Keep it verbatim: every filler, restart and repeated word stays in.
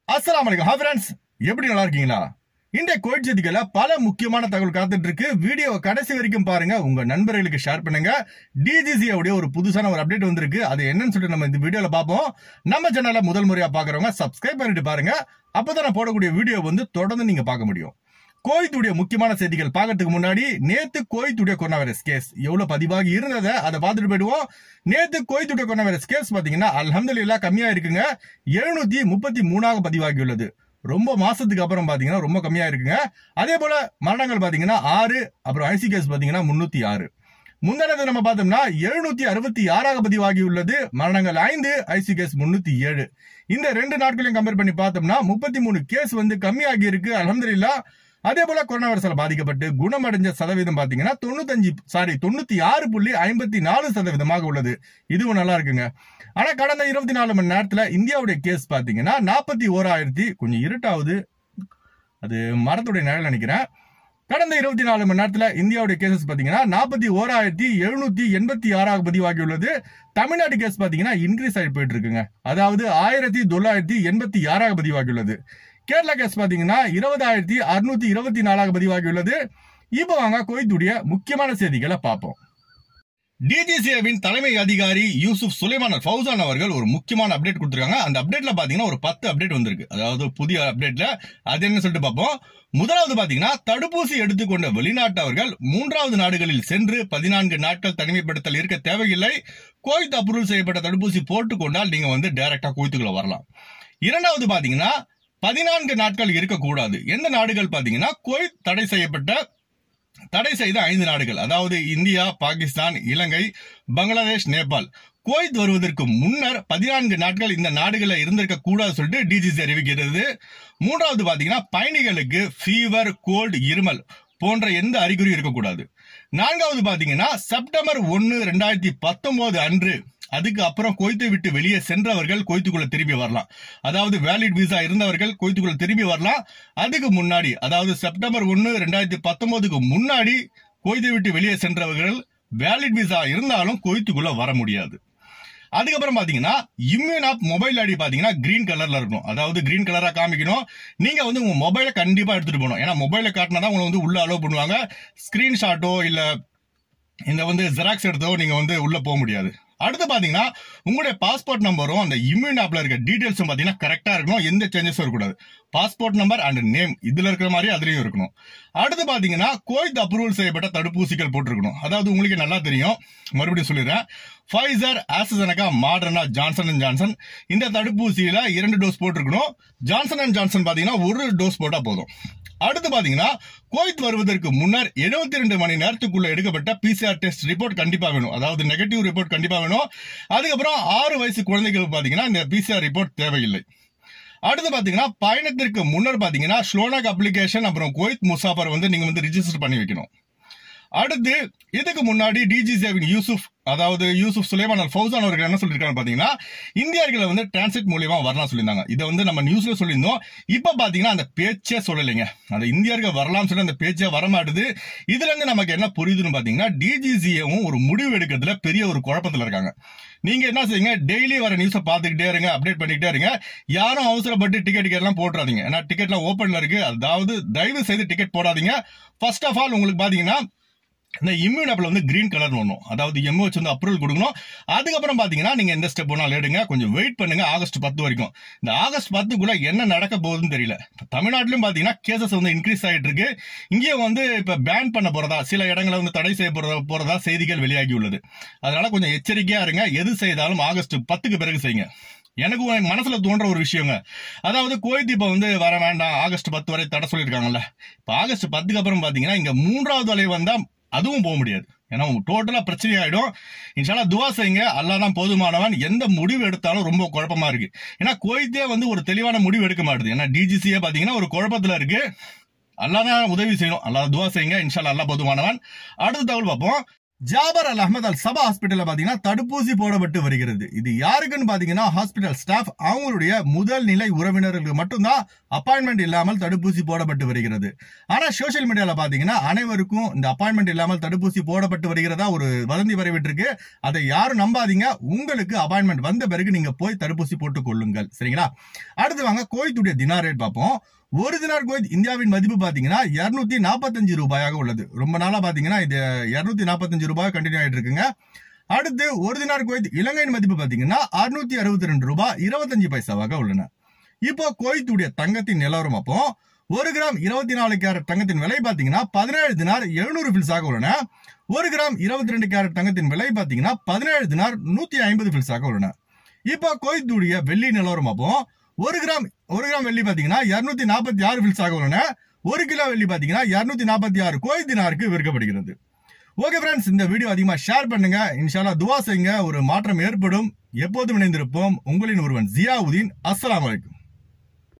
அஸ்ஸலாமு அலைக்கும். Hi friends, எப்படி நல்லா இருக்கீங்களா? இந்த கோவிட் செய்திகளை பல முக்கியமான தகவல் காத்துட்டு இருக்கு. வீடியோ கடைசி வரைக்கும் பாருங்க, உங்க நண்பர்களுக்கு ஷேர் பண்ணுங்க. டிஜிசி உடைய ஒரு புதுசான ஒரு அப்டேட் வந்திருக்கு. அது என்னன்னு சொல்லிட்டு நம்ம இந்த வீடியோல பார்ப்போம். நம்ம சேனலை முதல் முறையா பாக்குறவங்க சப்ஸ்கிரைப் பண்ணிட்டு பாருங்க. அப்பதான் நான் போடக்கூடிய வீடியோ வந்து தொடர்ந்து நீங்க பார்க்க முடியும். கோவித்துடைய முக்கியமான செய்திகள் பார்க்கறதுக்கு முன்னாடி நேத்து கோவித்துடைய கொரோனா வைரஸ் கேஸ் எவ்வளவு பதிவாகி இருந்ததை அதை பார்த்துட்டு போயிடுவோம். நேத்து கோவித்துடைய கொரோனா வைரஸ் கேஸ் பாத்தீங்கன்னா அல்ஹம்துலில்லாஹ் கம்மியா இருக்குங்க. எழுநூத்தி முப்பத்தி மூணாக பதிவாகி உள்ளது. ரொம்ப மாசத்துக்கு அப்புறம் பாத்தீங்கன்னா ரொம்ப கம்மியா இருக்குங்க. அதே போல மரணங்கள் பாத்தீங்கன்னா ஆறு, அப்புறம் ஐசி கேஸ் பாத்தீங்கன்னா முன்னூத்தி ஆறு. முந்தானது நம்ம பார்த்தோம்னா எழுநூத்தி அறுபத்தி ஆறாக பதிவாகி உள்ளது. மரணங்கள் ஐந்து, ஐசி கேஸ் முன்னூத்தி ஏழு. இந்த ரெண்டு நாட்களையும் கம்பேர் பண்ணி பார்த்தோம்னா முப்பத்தி மூணு கேஸ் வந்து கம்மியாகி இருக்கு அல்ஹம்துலில்லாஹ். அதே போல கொரோனா வைரஸால பாதிக்கப்பட்டு குணமடைஞ்ச சதவீதம் பாத்தீங்கன்னா தொண்ணூத்தஞ்சு சாரி தொண்ணூத்தி ஆறு புள்ளி ஐம்பத்தி நாலு சதவீதமாக உள்ளது. இதுவும் நல்லா இருக்குங்க. ஆனா கடந்த இருபத்தி நாலு மணி நேரத்துல இந்தியாவுடைய கேஸ் பாத்தீங்கன்னா நாற்பத்தி ஓராயிரத்தி கொஞ்சம் இருட்டாவது, அது மரத்துடைய நிழல் நினைக்கிறேன். கடந்த இருபத்தி நாலு மணி நேரத்துல இந்தியாவுடைய கேசஸ் பாத்தீங்கன்னா நாற்பத்தி ஓராயிரத்தி எழுநூத்தி எண்பத்தி ஆறாக பதிவாகி உள்ளது. தமிழ்நாடு கேஸ் பாத்தீங்கன்னா இன்க்ரீஸ் ஆகி போயிட்டு இருக்குங்க. அதாவது ஆயிரத்தி தொள்ளாயிரத்தி எண்பத்தி ஆறாக பதிவாகி உள்ளது. கேரளா கேஸ் பாத்தீங்கன்னா இருபதாயிரத்தி அறுநூத்தி இருபத்தி நாலாக பதிவாகி உள்ளது. இப்போ வாங்க கோவித்துடைய முக்கியமான செய்திகளை பார்ப்போம். டிஜிசிஏவின் தலைமை அதிகாரி யூசுப் சுலைமான் அல் ஃபௌசான் அவர்கள் ஒரு முக்கியமான அப்டேட் கொடுத்திருக்காங்க. அந்த அப்டேட்ல பாத்தீங்கன்னா ஒரு பத்து அப்டேட் வந்திருக்கு. அதாவது புதிய அப்டேட்ல அது என்ன சொல்லிட்டு பார்ப்போம். முதலாவது பாத்தீங்கன்னா தடுப்பூசி எடுத்துக்கொண்ட வெளிநாட்டவர்கள் மூன்றாவது நாடுகளில் சென்று பதினான்கு நாட்கள் தனிமைப்படுத்தல் இருக்க தேவையில்லை. கோவிட் அப்ரூவல் செய்யப்பட்ட தடுப்பூசி போட்டுக் கொண்டால் நீங்க வந்து டைரக்டா கோவித்துக்குள்ள வரலாம். இரண்டாவது பாத்தீங்கன்னா பதினான்கு நாட்கள் இருக்கக்கூடாது. எந்த நாடுகள் பாத்தீங்கன்னா கோவிட் தடை செய்யப்பட்ட தடை செய்த ஐந்து நாடுகள், அதாவது இந்தியா, பாகிஸ்தான், இலங்கை, பங்களாதேஷ், நேபாள். கோவிட் வருவதற்கு முன்னர் பதினான்கு நாட்கள் இந்த நாடுகளை இருந்திருக்க கூடாது சொல்லிட்டு டிஜிசி அறிவிக்கிறது. மூன்றாவது பாத்தீங்கன்னா பயணிகளுக்கு ஃபீவர், கோல்டு, இருமல் போன்ற எந்த அறிகுறியும் இருக்கக்கூடாது. நான்காவது பாத்தீங்கன்னா செப்டம்பர் ஒன்னு ரெண்டாயிரத்தி பத்தொன்பது அன்று அதுக்கு அப்புறம் கோவித்தை விட்டு வெளியே சென்றவர்கள் கோவித்துக்குள்ள திரும்பி வரலாம். அதாவது வேலிட் விசா இருந்தவர்கள் கோவித்துக்குள்ள திரும்பி வரலாம். அதுக்கு முன்னாடி, அதாவது செப்டம்பர் ஒன்னு ரெண்டாயிரத்தி பத்தொன்பதுக்கு முன்னாடி கோவித்தை விட்டு வெளியே சென்றவர்கள் வேலிட் விசா இருந்தாலும் கோவித்துக்குள்ள வர முடியாது. அதுக்கப்புறம் பாத்தீங்கன்னா இம்யூன் ஆப் மொபைல் ஐடி பாத்தீங்கன்னா கிரீன் கலர்ல இருக்கணும். அதாவது கிரீன் கலரா காமிக்கணும். நீங்க வந்து உங்க மொபைலை கண்டிப்பா எடுத்துட்டு போகணும். ஏன்னா மொபைலை காட்டினா உங்களை வந்து உள்ள அலோவ் பண்ணுவாங்க. ஸ்கிரீன்ஷாட்டோ இல்ல இந்த வந்து ஜெராக்ஸ் எடுத்தோ நீங்க வந்து உள்ள போக முடியாது. அடுத்து பாத்தீங்கன்னா உங்களுடைய பாஸ்போர்ட் நம்பரும் அந்த இம்யூன் ஆப்ல இருக்க டீடைல்ஸும் பாத்தீங்கன்னா கரெக்டா இருக்கணும். எந்த சேஞ்சஸும் இருக்கக்கூடாது. பாஸ்போர்ட் நம்பர் அண்ட் நேம் இதுல இருக்கிற மாதிரி அதுலயும் இருக்கணும். அடுத்து பாத்தீங்கன்னா கோவிட் அப்ரூவல் செய்யப்பட்ட தடுப்பூசிகள் போட்டிருக்கணும். அதாவது உங்களுக்கு நல்லா தெரியும், மறுபடியும் சொல்லிடுறேன். ஃபைசர், ஆஸ்ட்ராஜெனகா, மாடர்னா, ஜான்சன் அண்ட் ஜான்சன் இந்த தடுப்பூசியில இரண்டு டோஸ் போட்டிருக்கணும். ஜான்சன் அண்ட் ஜான்சன் பாத்தீங்கன்னா ஒரு டோஸ் போட்டா போதும். அடுத்து பாத்தீங்கன்னா கோவிட் வருவதற்கு முன்னர் எழுபத்தி ரெண்டு மணி நேரத்துக்குள்ள எடுக்கப்பட்ட பிசிஆர் டெஸ்ட் ரிப்போர்ட் கண்டிப்பா வேணும். அதாவது நெகட்டிவ் ரிப்போர்ட் கண்டிப்பா வேணும். அதுக்கப்புறம் ஆறு வயசு குழந்தைகளுக்கு பாத்தீங்கன்னா இந்த பிசிஆர் ரிப்போர்ட் தேவையில்லை. அடுத்து பாத்தீங்கன்னா பயணத்திற்கு முன்னர் பாத்தீங்கன்னா ஸ்லோனாக் அப்ளிகேஷன் அப்புறம் கோவிட் முசாஃபர் வந்து நீங்க வந்து ரிஜிஸ்டர் பண்ணி வைக்கணும். அடுத்து இதுக்கு முன்னாடி டிஜிசிஏவின் யூசுப் அதாவது யூசுப் சுலைமான் அல் ஃபௌசான் அவர்கள் என்ன சொல்லிருக்காங்க பாத்தீங்கன்னா இந்தியர்களை வந்து டிரான்சிட் மூலியமா வரலாம் சொல்லியிருந்தாங்க. இதை வந்து நம்ம நியூஸ்ல சொல்லியிருந்தோம். இப்ப பாத்தீங்கன்னா அந்த பேச்சே சொல்லலைங்க. அந்த இந்தியர்கள் வரலாம்னு சொல்லி அந்த பேச்சே வரமாட்டுது. இதுல இருந்து நமக்கு என்ன புரியுதுன்னு பாத்தீங்கன்னா டிஜிசிஏவும் ஒரு முடிவு எடுக்கிறதுல பெரிய ஒரு குழப்பத்துல இருக்காங்க. நீங்க என்ன செய்யுங்க, டெய்லி வர நியூஸை பாத்துக்கிட்டே இருங்க, அப்டேட் பண்ணிக்கிட்டே இருங்க. யாரும் அவசரப்பட்டு டிக்கெட் டிக்கெட் எல்லாம் போட்டுறாதீங்க. ஏன்னா டிக்கெட்லாம் ஓப்பன்ல இருக்கு. அதாவது தயவு செய்து டிக்கெட் போடாதீங்க. ஃபர்ஸ்ட் ஆஃப் ஆல் உங்களுக்கு பாத்தீங்கன்னா இந்த இம்யூன் ஆப்ல வந்து கிரீன் கலர் வரணும். அதாவது எம்ஓஹெச் வந்து அப்ரூவல் கொடுக்கணும். அதுக்கப்புறம் பாத்தீங்கன்னா நீங்க எந்த ஸ்டெப் வேணாலும் எடுங்க. கொஞ்சம் வெயிட் பண்ணுங்க ஆகஸ்ட் பத்து வரைக்கும். இந்த ஆகஸ்ட் பத்துக்குள்ள என்ன நடக்க போகுதுன்னு தெரியல. தமிழ்நாட்டிலும் பாத்தீங்கன்னா கேசஸ் வந்து இன்க்ரீஸ் ஆயிட்டு இருக்கு. இங்கே வந்து இப்ப பேன் பண்ண போறதா, சில இடங்களை வந்து தடை செய்ய போறதா செய்திகள் வெளியாகி உள்ளது. அதனால கொஞ்சம் எச்சரிக்கையா இருங்க. எது செய்தாலும் ஆகஸ்ட் பத்துக்கு பிறகு செய்யுங்க. எனக்கு மனசுல தோன்ற ஒரு விஷயங்க, அதாவது கோவிட் இப்ப வந்து வர வேண்டாம், ஆகஸ்ட் பத்து வரை தடை சொல்லியிருக்காங்கல்ல. இப்ப ஆகஸ்ட் பத்துக்கு அப்புறம் பாத்தீங்கன்னா இங்க மூன்றாவது அலை வந்தா அதுவும் போக முடியாது. ஏன்னா டோட்டலா பிரச்சனை ஆயிடும். இன்ஷால்லா துவா செய்யுங்க. அல்லாஹ் தான் போதுமானவன். எந்த முடிவு எடுத்தாலும் ரொம்ப குழப்பமா இருக்கு. ஏன்னா கோவித்தே வந்து ஒரு தெளிவான முடிவு எடுக்க மாட்டுது. ஏன்னா டிஜிசியே பாத்தீங்கன்னா ஒரு குழப்பத்துல இருக்கு. அல்லாஹ் தான் உதவி செய்யணும். அல்லாஹ் துவா செய்யுங்க. இன்ஷால்லா அல்லாஹ் போதுமானவன். அடுத்த தகவல் பார்ப்போம். ஜாபர் அல் அஹமத் அல் சபா ஹாஸ்பிட்டல்ல பாத்தீங்கன்னா தடுப்பூசி போடப்பட்டு வருகிறது. இது யாருக்குன்னு பாத்தீங்கன்னா ஹாஸ்பிட்டல் ஸ்டாஃப் அவங்களுடைய முதல் நிலை உறவினர்களுக்கு மட்டும்தான் அப்பாயின்மெண்ட் இல்லாமல் தடுப்பூசி போடப்பட்டு வருகிறது. ஆனா சோசியல் மீடியால பாத்தீங்கன்னா அனைவருக்கும் இந்த அப்பாயின்மெண்ட் இல்லாமல் தடுப்பூசி போடப்பட்டு வருகிறதா ஒரு வதந்தி பரவிட்டு இருக்கு. அதை யாரும் நம்பாதீங்க. உங்களுக்கு அப்பாயின்மெண்ட் வந்த பிறகு நீங்க போய் தடுப்பூசி போட்டுக் கொள்ளுங்கள். சரிங்களா? அடுத்து வாங்க குவைத்துடைய தினார் ரேட் பார்ப்போம். ஒரு தினார் குவைத் இந்தியாவின் மதிப்பு பாத்தீங்கன்னா இருநூத்தி நாற்பத்தஞ்சு ரூபாயாக உள்ளது. ரொம்ப நாளா பாத்தீங்கன்னா இது இருநூத்தி நாற்பத்தஞ்சு ரூபாய் கண்டினியூ ஆயிட்டு இருக்குங்க. அடுத்து ஒரு தினார் குவைத் இலங்கையின் மதிப்பு பாத்தீங்கன்னா அறுநூத்தி அறுபத்தி ரெண்டு ரூபாய் இருபத்தஞ்சு பைசாவாக உள்ளன. இப்போ குவைத்துடைய தங்கத்தின் நிலவரம் அப்போ ஒரு கிராம் இருபத்தி நாலு கேரட் தங்கத்தின் விலை பாத்தீங்கன்னா பதினேழு தினார் எழுநூறு பில்ஸாக உள்ளன. ஒரு கிராம் இருபத்தி ரெண்டு கேரட் தங்கத்தின் விலை பாத்தீங்கன்னா பதினேழு தினார் நூத்தி ஐம்பது பில்ஸாக உள்ளன. இப்போ குவைத்துடைய வெள்ளி நிலவரம் அப்போ ஒரு கிராம் ஒரு கிராம் வெள்ளி பாத்தீங்கன்னா இருநூத்தி நாற்பத்தி ஆறு பில்ஸாக உள்ளன. ஒரு கிலோ வெள்ளி பாத்தீங்கன்னா இருநூத்தி நாற்பத்தி ஆறு குவைத் தினாருக்கு விற்கப்படுகிறது. ஓகே ஃப்ரெண்ட்ஸ், இந்த வீடியோ அதிகமா ஷேர் பண்ணுங்க. இன்ஷா அல்லாஹ் துவா செய்யுங்க, ஒரு மாற்றம் ஏற்படும். எப்போதும் இணைந்திருப்போம். உங்களின் ஒருவன் ஜியாவுதீன். அஸ்ஸலாமு அலைக்கும்.